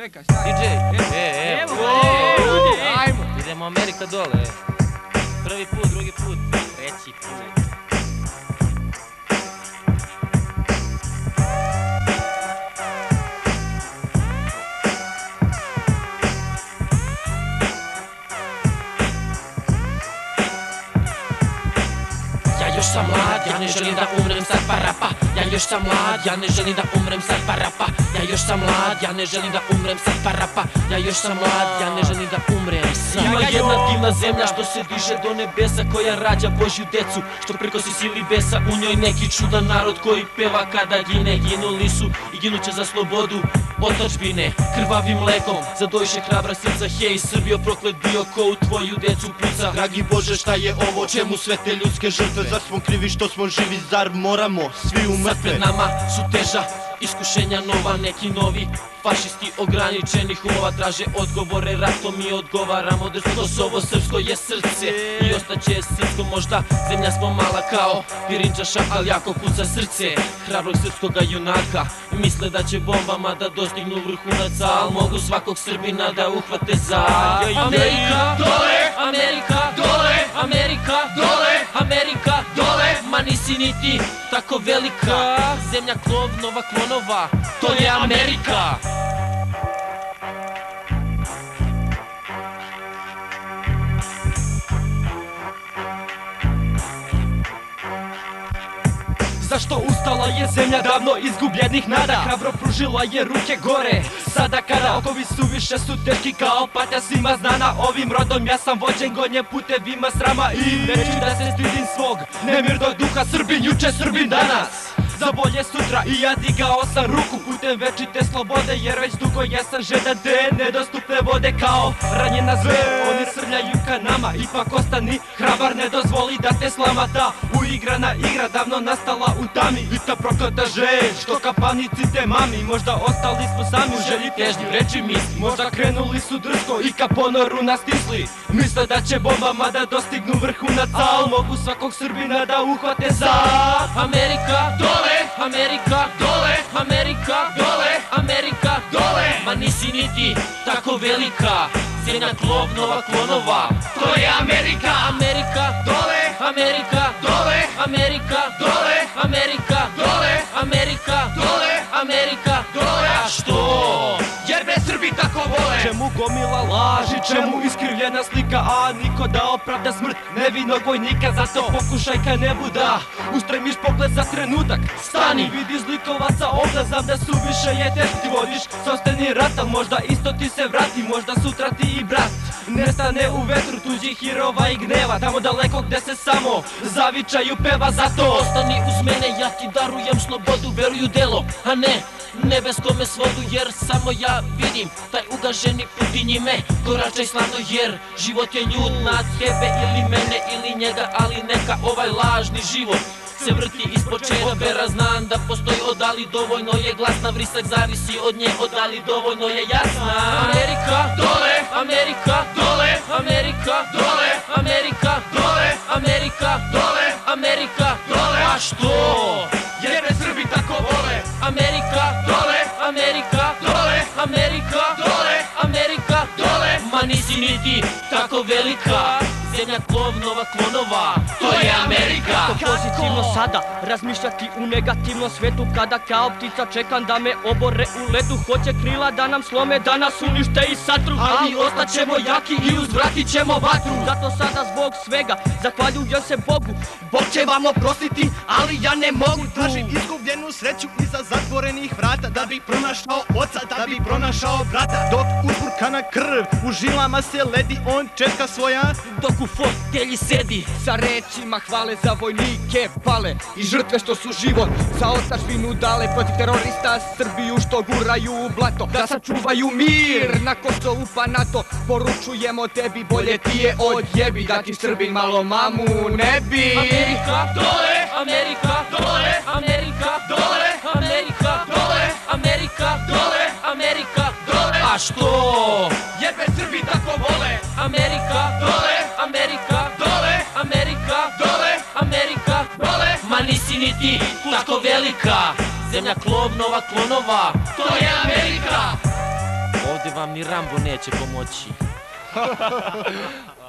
Čekaj, šta? DJ, Evo, ajmo. Idemo Amerika dole. Prvi put, drugi put, treći put. Ja još sam mlad, ja ne želim da umrem sad pa rapa. Ja još sam mlad, ja ne želim da umrem sad pa rapa. Ja još sam mlad, ja ne želim da umrem sad pa rapa. Ja još sam mlad, ja ne želim da umrem sad. Ima jedna divna zemlja što se diže do nebesa, koja rađa Božju decu, što prikosi sili besa. U njoj neki čudan narod koji peva kada gine. Ginuli su i ginuće za slobodu otadžbine. Krvavim mlekom zadojiše hrabra srca. Hej Srbijo, proklet bio ko u tvoju decu puca. Dragi Bože, šta je ovo, čemu sve te ljudske žrtve? Zar smo krivi što smo živi, zar moramo svi umrtve? Sad pred nama su teža iskušenja nova, neki novi fašisti ograničenih umova traže odgovore, ratom mi odgovaramo. Drsko Kosovo, srpsko je srce i ostaće srpsko. Možda zemlja smo mala kao pirinčaša, ali jako kuca srce hrabrog srpskoga junaka. Misle da će bombama da dostignu vrhunaca, al mogu svakog Srbina da uhvate za Amerika dole, Amerika dole, Amerika dole, Amerika dole. Ma nisi ni ti tako velika, zemlja nova klonova, to je Amerika. Zašto ustala je zemlja davno izgubljenih nada? Hrabro pružila je ruke gore. Sada kada okovi suviše su teški kao patnja svima znana. Ovim rodom ja sam vođen gonje putevima srama i neću da se stidim svog nemirnog duha. Srbin juče, Srbin danas, za bolje sutra. I ja digao sam ruku putem večite slobode, jer već dugo jesam žedan te nedostupne vode. Kao ranjena zver, oni srljaju ka nama. Ipak ostani hrabar, ne dozvoli da te slama. Ta uigrana igra davno nastala u tami. I ta prokleta želj, što kapanici te mami. Možda ostali smo sami u želji težnji reči misli. Možda krenuli su drsko i ka ponoru nas stisli. Misle da će bombama da dostignu vrhunaca, al mogu svakog Srbina da uhvate za Amerika dole, Amerika dole, Amerika dole, Amerika dole. Ma nisi niti tako velika, zemlja nova klonova, to je Amerika. Amerika dole, Amerika dole, Amerika dole, Amerika dole, Amerika dole, Amerika dole. A što? Jer me Srbi tako vole. Čemu gomila laži, čemu iskrivljena slika, a niko da opravda smrt nevinog vojnika. Zato pokušaj ka nebu da ustremiš pogled za trenutak. Stani, vidi zlikovaca ovda, znam da suviše je teško. Ti vodiš sopstveni rat, al možda isto ti se vrati. Možda sutra ti i brat nestane u vetru tuđih hirova i gneva, tamo daleko gde se samo zavičaju peva. Zato ostani uz mene, ja ti darujem slobodu, veruju delo, a ne nebeskome svodu. Jer samo ja vidim taj ugaženi put i njime koračaj slavno. Jer život je ljud na tebe ili mene ili njega, ali neka ovaj lažni život se vrti ispod čepera. Znam da postoji odali, dovoljno je glasna. Vrisak zavisi od nje, odali dovoljno je jasna. Amerika dole, Amerika dole, Amerika dole, Amerika dole, Amerika dole, Amerika dole. A što? Jer me Srbi tako vole. Amerika dole, Amerika dole, Amerika dole, Amerika dole. Ma nisi niti tako velika, zemlja nova klonova, to je Amerika. Kako pozitivno sada razmišljati u negativnom svetu, kada kao ptica čekam da me obore u ledu. Hoće krila da nam slome, da nas unište i satru, ali ostaćemo jaki i uzvratit ćemo vatru. Zato sada zbog svega zahvaljujem se Bogu. Bog će vam oprostiti, ali ja ne mogu. Tražim izgubljenu sreću iza zatvorenih vrata, da bih pronašao oca, da bih pronašao brata. Dok uzburkana krv u žilama se ledi, on čeka svoja, dok u fotelji sedi. Sa rečima hvale za vojnike pale i žrtve što su život za otadžbinu dale. Protiv terorista Srbiju što guraju u blato, da sačuvaju mir na Kosovu pa NATO. Poručujemo tebi, bolje ti je odjebi, da ti Srbin malo mamu ne bi. Amerika dole, Amerika dole, Amerika dole, Amerika dole, Amerika dole, Amerika dole. A što? Jer me Srbi tako vole. Amerika dole, Amerika dole, Amerika dole, Amerika dole. Ma nisi ni ti tako velika, zemlja nova klonova, to je Amerika. vam ni Rambo neće pomoći.